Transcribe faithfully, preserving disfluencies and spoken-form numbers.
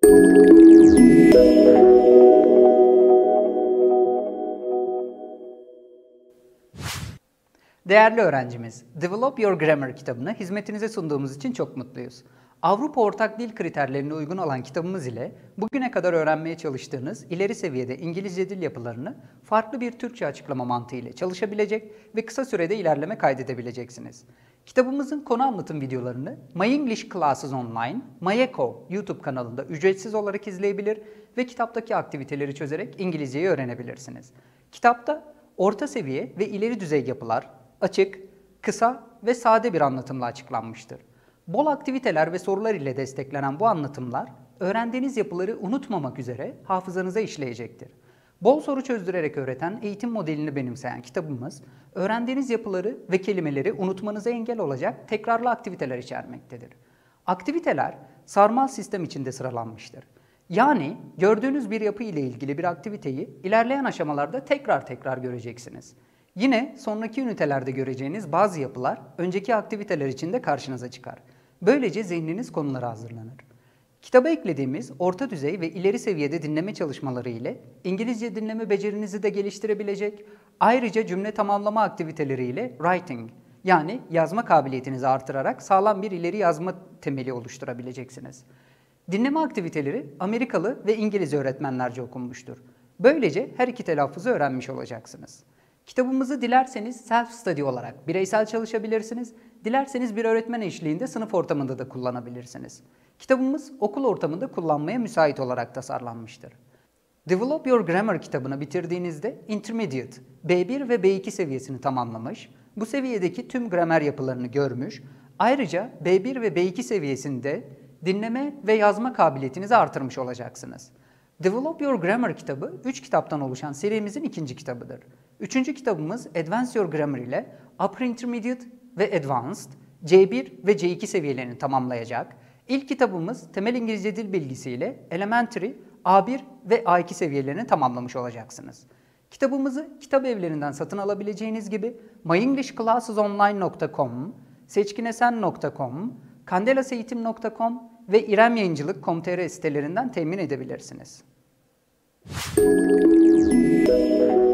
Değerli öğrencimiz, Develop Your Grammar kitabını hizmetinize sunduğumuz için çok mutluyuz. Avrupa Ortak Dil Kriterlerine uygun olan kitabımız ile bugüne kadar öğrenmeye çalıştığınız ileri seviyede İngilizce dil yapılarını farklı bir Türkçe açıklama mantığı ile çalışabilecek ve kısa sürede ilerleme kaydedebileceksiniz. Kitabımızın konu anlatım videolarını My English Classes Online, Mayeko YouTube kanalında ücretsiz olarak izleyebilir ve kitaptaki aktiviteleri çözerek İngilizceyi öğrenebilirsiniz. Kitapta orta seviye ve ileri düzey yapılar, açık, kısa ve sade bir anlatımla açıklanmıştır. Bol aktiviteler ve sorular ile desteklenen bu anlatımlar, öğrendiğiniz yapıları unutmamak üzere hafızanıza işleyecektir. Bol soru çözdürerek öğreten eğitim modelini benimseyen kitabımız, öğrendiğiniz yapıları ve kelimeleri unutmanıza engel olacak tekrarlı aktiviteler içermektedir. Aktiviteler, sarmal sistem içinde sıralanmıştır. Yani gördüğünüz bir yapı ile ilgili bir aktiviteyi ilerleyen aşamalarda tekrar tekrar göreceksiniz. Yine sonraki ünitelerde göreceğiniz bazı yapılar önceki aktiviteler içinde karşınıza çıkar. Böylece zihniniz konulara hazırlanır. Kitaba eklediğimiz orta düzey ve ileri seviyede dinleme çalışmaları ile İngilizce dinleme becerinizi de geliştirebilecek, ayrıca cümle tamamlama aktiviteleri ile writing yani yazma kabiliyetinizi artırarak sağlam bir ileri yazma temeli oluşturabileceksiniz. Dinleme aktiviteleri Amerikalı ve İngiliz öğretmenlerce okunmuştur. Böylece her iki telaffuzu öğrenmiş olacaksınız. Kitabımızı dilerseniz self-study olarak bireysel çalışabilirsiniz, dilerseniz bir öğretmen eşliğinde sınıf ortamında da kullanabilirsiniz. Kitabımız okul ortamında kullanmaya müsait olarak tasarlanmıştır. Develop Your Grammar kitabını bitirdiğinizde Intermediate, B bir ve B iki seviyesini tamamlamış, bu seviyedeki tüm gramer yapılarını görmüş, ayrıca B bir ve B iki seviyesinde dinleme ve yazma kabiliyetinizi artırmış olacaksınız. Develop Your Grammar kitabı üç kitaptan oluşan serimizin ikinci kitabıdır. Üçüncü kitabımız Advance Your Grammar ile Upper Intermediate ve Advanced, C bir ve C iki seviyelerini tamamlayacak. İlk kitabımız Temel İngilizce Dil Bilgisi ile Elementary, A bir ve A iki seviyelerini tamamlamış olacaksınız. Kitabımızı kitap evlerinden satın alabileceğiniz gibi my english classes online nokta com, seçkinesen nokta com, kandelaseğitim nokta com ve iremyayıncılık nokta com nokta tr sitelerinden temin edebilirsiniz.